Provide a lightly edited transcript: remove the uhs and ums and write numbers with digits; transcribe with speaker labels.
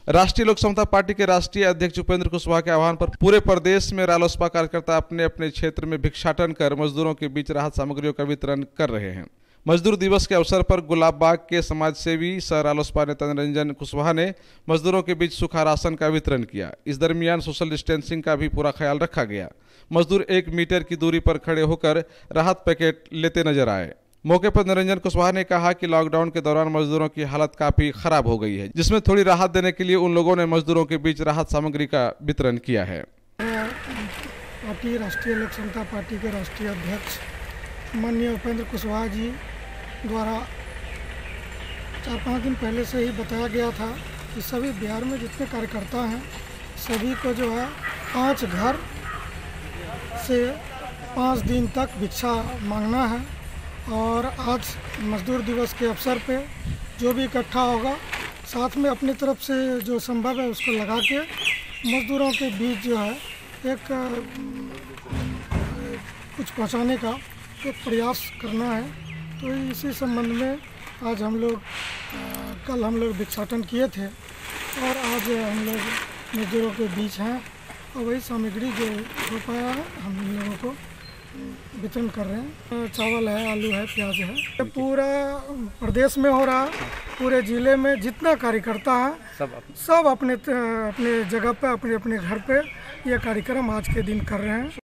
Speaker 1: राष्ट्रीय लोक समता पार्टी के राष्ट्रीय अध्यक्ष उपेंद्र कुशवाहा के आह्वान पर पूरे प्रदेश में रालोसपा कार्यकर्ता अपने अपने क्षेत्र में भिक्षाटन कर मजदूरों के बीच राहत सामग्रियों का वितरण कर रहे हैं। मजदूर दिवस के अवसर पर गुलाबबाग के समाजसेवी सह रालोसपा नेता निरंजन कुशवाहा ने मजदूरों के बीच सूखा राशन का वितरण किया। इस दरमियान सोशल डिस्टेंसिंग का भी पूरा ख्याल रखा गया। मजदूर 1 मीटर की दूरी पर खड़े होकर राहत पैकेट लेते नजर आए। मौके पर निरंजन कुशवाहा ने कहा कि लॉकडाउन के दौरान मजदूरों की हालत काफी खराब हो गई है, जिसमें थोड़ी राहत देने के लिए उन लोगों ने मजदूरों के बीच राहत सामग्री का वितरण किया है।
Speaker 2: पार्टी राष्ट्रीय लोक समता पार्टी के राष्ट्रीय अध्यक्ष माननीय उपेंद्र कुशवाहा जी द्वारा 4-5 दिन पहले से ही बताया गया था कि सभी बिहार में जितने कार्यकर्ता हैं सभी को जो है 5 घर से 5 दिन तक भिक्षा मांगना है। और आज मजदूर दिवस के अवसर पे जो भी इकट्ठा होगा साथ में अपनी तरफ से जो संभव है उसको लगा के मजदूरों के बीच जो है एक कुछ पहुंचाने का एक प्रयास करना है। तो इसी संबंध में आज कल हम लोग भिक्षाटन किए थे और आज हम लोग मजदूरों के बीच हैं और वही सामग्री जो हो पाया है हम लोगों को वितरण कर रहे हैं। चावल है, आलू है, प्याज है। पूरा प्रदेश में हो रहा है, पूरे जिले में जितना कार्यकर्ता है सब अपने जगह पे अपने अपने घर पे ये कार्यक्रम आज के दिन कर रहे हैं।